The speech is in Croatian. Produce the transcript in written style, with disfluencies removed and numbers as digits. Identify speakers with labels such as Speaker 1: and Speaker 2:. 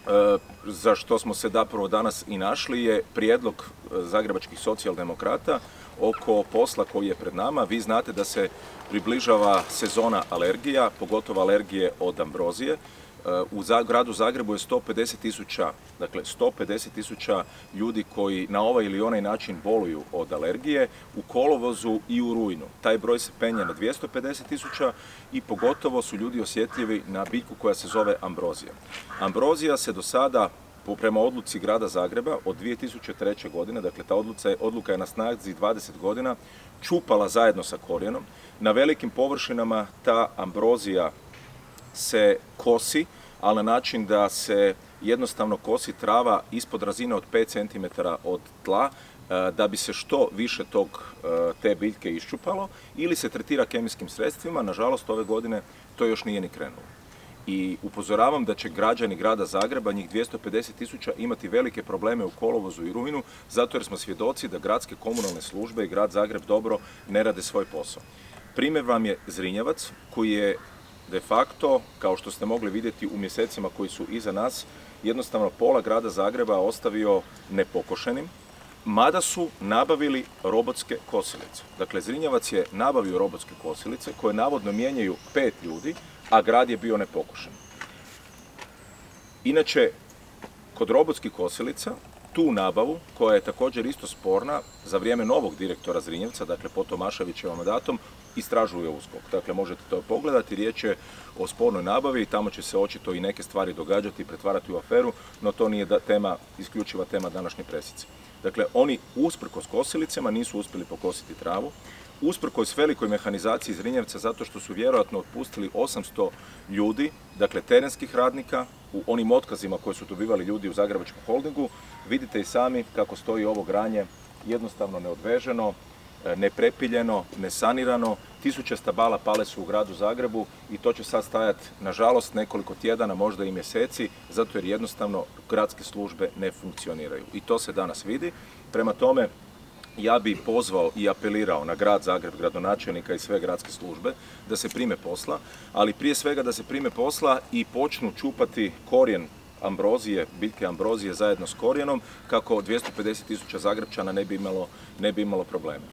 Speaker 1: za što smo se zapravo danas i našli, je prijedlog zagrebačkih socijaldemokrata oko posla koji je pred nama. Vi znate da se približava sezona alergija, pogotovo alergije od ambrozije. U gradu Zagrebu je 150.000, dakle 150.000 ljudi koji na ovaj ili onaj način boluju od alergije u kolovozu i u rujnu. Taj broj se penje na 250.000 i pogotovo su ljudi osjetljivi na biljku koja se zove ambrozija. Ambrozija se do sada, prema odluci grada Zagreba od 2003. godine, dakle ta odluka je na snazi 20 godina, čupala zajedno sa korijenom. Na velikim površinama ta ambrozija se kosi, ali na način da se jednostavno kosi trava ispod razine od 5 cm od tla, da bi se što više te biljke iščupalo, ili se tretira kemijskim sredstvima. Nažalost, ove godine to još nije ni krenulo. I upozoravam da će građani grada Zagreba, njih 250.000, imati velike probleme u kolovozu i rujnu, zato jer smo svjedoci da gradske komunalne službe i grad Zagreb dobro ne rade svoj posao. Primjer vam je Zrinjevac, koji je de facto, kao što ste mogli vidjeti u mjesecima koji su iza nas, jednostavno pola grada Zagreba ostavio nepokošenim, mada su nabavili robotske kosilice. Dakle, Zrinjevac je nabavio robotske kosilice koje navodno mijenjaju 5 ljudi, a grad je bio nepokošen. Inače, kod robotskih kosilica, tu nabavu, koja je također isto sporna, za vrijeme novog direktora Zrinjevca, dakle pod Tomaševićevom mandatom, istražuje USKOK. Dakle, možete to pogledati, riječ je o spornoj nabavi i tamo će se očito i neke stvari događati i pretvarati u aferu, no to nije isključiva tema današnje presice. Dakle, oni usprkos kosilicama nisu uspjeli pokositi travu, usprkos velikoj mehanizaciji Zrinjevca, zato što su vjerojatno otpustili 800 ljudi, dakle terenskih radnika, u onim otkazima koje su dobivali ljudi u Zagrebačkom holdingu. Vidite i sami kako stoji ovo granje, jednostavno neodveženo, neprepiljeno, nesanirano. Tisuće stabala pale su u gradu Zagrebu i to će sad stajati, nažalost, nekoliko tjedana, možda i mjeseci, zato jer jednostavno gradske službe ne funkcioniraju. I to se danas vidi. Prema tome, ja bih pozvao i apelirao na grad Zagreb, gradonačelnika i sve gradske službe da se prime posla, ali prije svega da se prime posla i počnu čupati korijen ambrozije, biljke ambrozije zajedno s korijenom, kako 250.000 Zagrepčana ne bi imalo probleme.